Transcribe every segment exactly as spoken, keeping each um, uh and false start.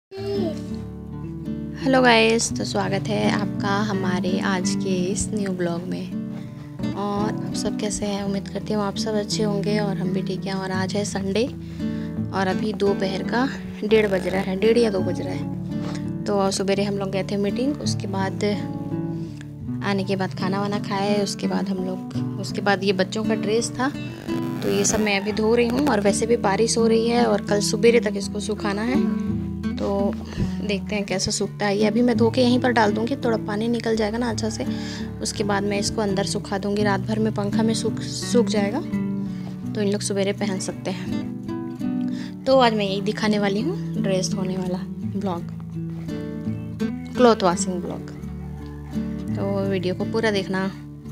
Hello guys, तो स्वागत है आपका हमारे आज के इस न्यू ब्लॉग में। और आप सब कैसे हैं? उम्मीद करती हूँ आप सब अच्छे होंगे और हम भी ठीक हैं। और आज है संडे और अभी दोपहर का डेढ़ बज रहा है, डेढ़ या दो बज रहा है। तो सवेरे हम लोग गए थे मीटिंग, उसके बाद आने के बाद खाना वाना खाए, उसके बाद हम लोग उसके बाद ये बच्चों का ड्रेस था तो ये सब मैं अभी धो रही हूँ। और वैसे भी बारिश हो रही है और कल सवेरे तक इसको सुखाना है, तो देखते हैं कैसा सूखता है। ये अभी मैं धो के यहीं पर डाल दूँगी, थोड़ा पानी निकल जाएगा ना अच्छा से, उसके बाद मैं इसको अंदर सुखा दूँगी। रात भर में पंखा में सूख सूख जाएगा तो इन लोग सवेरे पहन सकते हैं। तो आज मैं यही दिखाने वाली हूँ, ड्रेस धोने वाला ब्लॉग, क्लॉथ वॉशिंग ब्लॉग। तो वीडियो को पूरा देखना।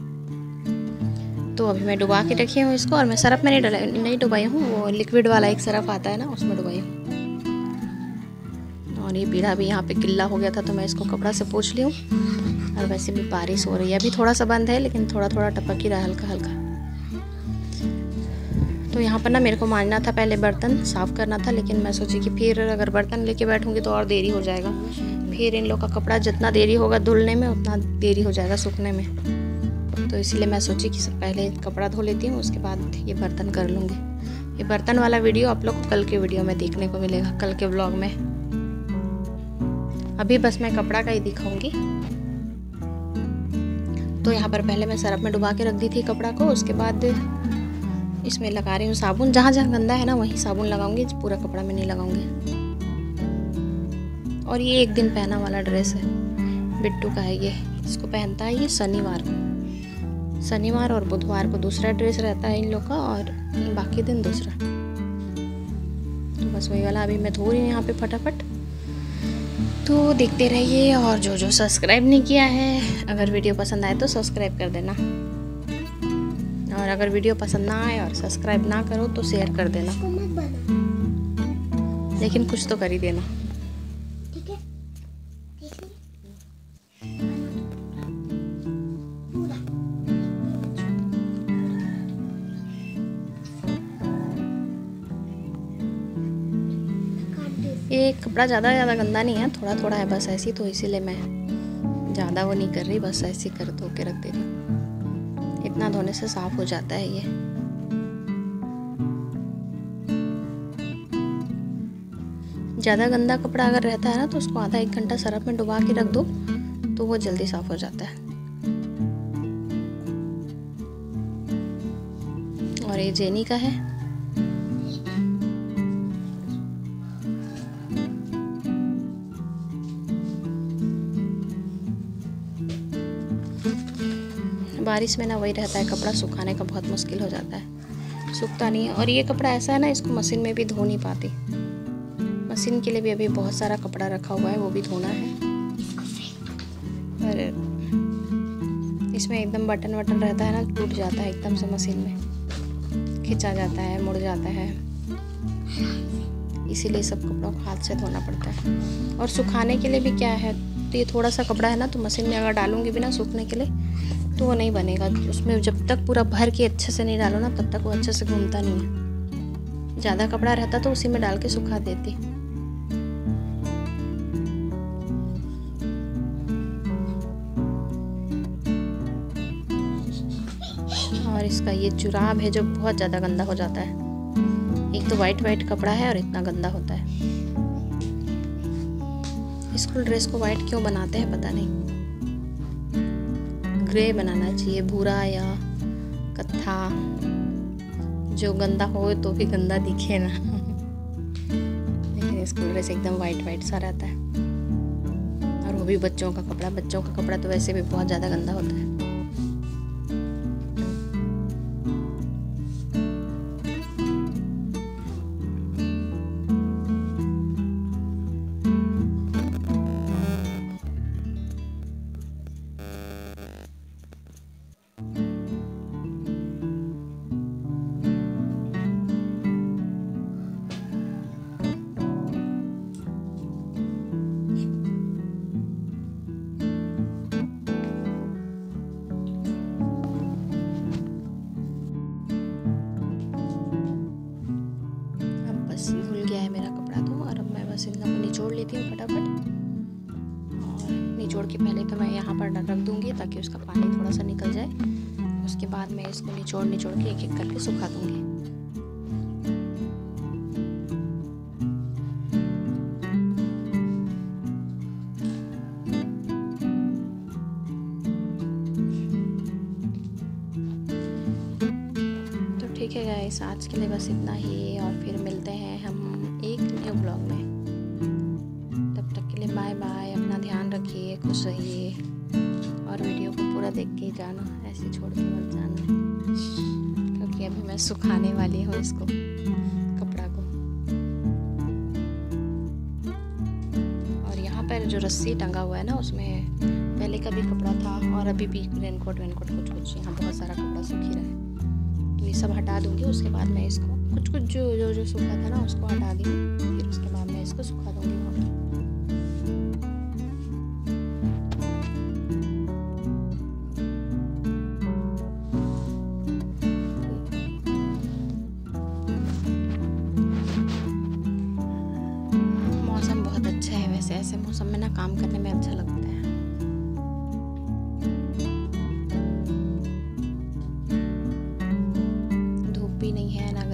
तो अभी मैं डुबा के रखी हूँ इसको, और मैं सरफ में नहीं डला नहीं डुबाई हूँ, वो लिक्विड वाला एक सरफ आता है ना, उसमें डुबाई हूँ। और ये पीढ़ा भी यहाँ पे गिल्ला हो गया था तो मैं इसको कपड़ा से पोंछ ली हूँ। और वैसे भी बारिश हो रही है, अभी थोड़ा सा बंद है लेकिन थोड़ा थोड़ा टपक ही रहा, हल्का हल्का। तो यहाँ पर ना मेरे को मांजना था, पहले बर्तन साफ़ करना था, लेकिन मैं सोची कि फिर अगर बर्तन लेके बैठूँगी तो और देरी हो जाएगा। फिर इन लोग का कपड़ा जितना देरी होगा धुलने में उतना देरी हो जाएगा सूखने में। तो इसीलिए मैं सोची कि सब पहले कपड़ा धो लेती हूँ, उसके बाद ये बर्तन कर लूँगी। ये बर्तन वाला वीडियो आप लोग को कल के वीडियो में देखने को मिलेगा, कल के ब्लॉग में। अभी बस मैं कपड़ा का ही दिखाऊंगी। तो यहाँ पर पहले मैं सरफ में डुबा के रख दी थी कपड़ा को, उसके बाद इसमें लगा रही हूँ साबुन। जहाँ जहाँ गंदा है ना वहीं साबुन लगाऊंगी, पूरा कपड़ा में नहीं लगाऊंगी। और ये एक दिन पहना वाला ड्रेस है, बिट्टू का है ये। इसको पहनता है ये शनिवार को, शनिवार और बुधवार को दूसरा ड्रेस रहता है इन लोग का, और बाकी दिन दूसरा। तो बस वही वाला अभी मैं धो रही हूँ यहाँ पे फटाफट। तो देखते रहिए, और जो जो सब्सक्राइब नहीं किया है, अगर वीडियो पसंद आए तो सब्सक्राइब कर देना। और अगर वीडियो पसंद ना आए और सब्सक्राइब ना करो तो शेयर कर देना, लेकिन कुछ तो कर ही देना, ठीक है? ये कपड़ा ज़्यादा ज़्यादा गंदा नहीं है, थोड़ा थोड़ा है बस ऐसी, तो इसीलिए मैं ज़्यादा वो नहीं कर रही, बस ऐसी कर धो के रख दे रही। इतना धोने से साफ़ हो जाता है ये। ज़्यादा गंदा कपड़ा अगर रहता है ना तो उसको आधा एक घंटा सरफ में डुबा के रख दो तो वो जल्दी साफ़ हो जाता है। और ये जेनी का है। बारिश में ना वही रहता है, कपड़ा सुखाने का बहुत मुश्किल हो जाता है, सूखता नहीं है। और ये कपड़ा ऐसा है ना, इसको मशीन में भी धो नहीं पाती। मशीन के लिए भी अभी बहुत सारा कपड़ा रखा हुआ है, वो भी धोना है। और इसमें एकदम बटन वटन रहता है ना, टूट जाता है एकदम से, मशीन में खिंचा जाता है, मुड़ जाता है, इसीलिए सब कपड़ों को हाथ से धोना पड़ता है। और सुखाने के लिए भी क्या है, तो ये थोड़ा सा कपड़ा है ना, तो मशीन में अगर डालूंगी भी ना सूखने के लिए तो वो नहीं बनेगा। उसमें जब तक पूरा भर के अच्छे से नहीं डालो ना तब तक वो अच्छे से घूमता नहीं है। ज़्यादा कपड़ा रहता तो उसी में डाल के सुखा देती। और इसका ये जुराब है जो बहुत ज़्यादा गंदा हो जाता है। एक तो वाइट वाइट कपड़ा है और इतना गंदा होता है। स्कूल ड्रेस को वाइट क्यों बनाते हैं पता नहीं, ग्रे बनाना चाहिए, भूरा या कत्था, जो गंदा हो तो भी गंदा दिखे ना। लेकिन स्कूल ड्रेस एकदम वाइट वाइट सा रहता है, और वो भी बच्चों का कपड़ा। बच्चों का कपड़ा तो वैसे भी बहुत ज़्यादा गंदा होता है। लेती हूँ फटाफट। और निचोड़ के पहले तो मैं यहाँ पर रख दूँगी ताकि उसका पानी थोड़ा सा निकल जाए। उसके बाद मैं इसको निचोड़ निचोड़ के एक एक करके सुखा दूँगी। ठीक है गाइस, आज के लिए बस इतना ही और फिर मिलते हैं हम एक न्यू ब्लॉग में। तब तक के लिए बाय बाय। अपना ध्यान रखिए, खुश रहिए और वीडियो को पूरा देख के जाना, ऐसे छोड़ के मत जाना, क्योंकि अभी मैं सुखाने वाली हूँ इसको, कपड़ा को। और यहाँ पर जो रस्सी टंगा हुआ है ना, उसमें पहले का भी कपड़ा था और अभी भी रेनकोट वेनकोट कुछ कुछ यहाँ बहुत सारा कपड़ा सूख ही रहा है। तो ये सब हटा दूँगी। उसके बाद मैं इसको कुछ कुछ जो जो जो सूखा था ना उसको हटा दी, फिर उसके बाद मैं इसको सुखा दूँगी वहाँ पर। मौसम बहुत अच्छा है वैसे, ऐसे मौसम में ना काम करने में अच्छा लगता है। धूप भी नहीं है ना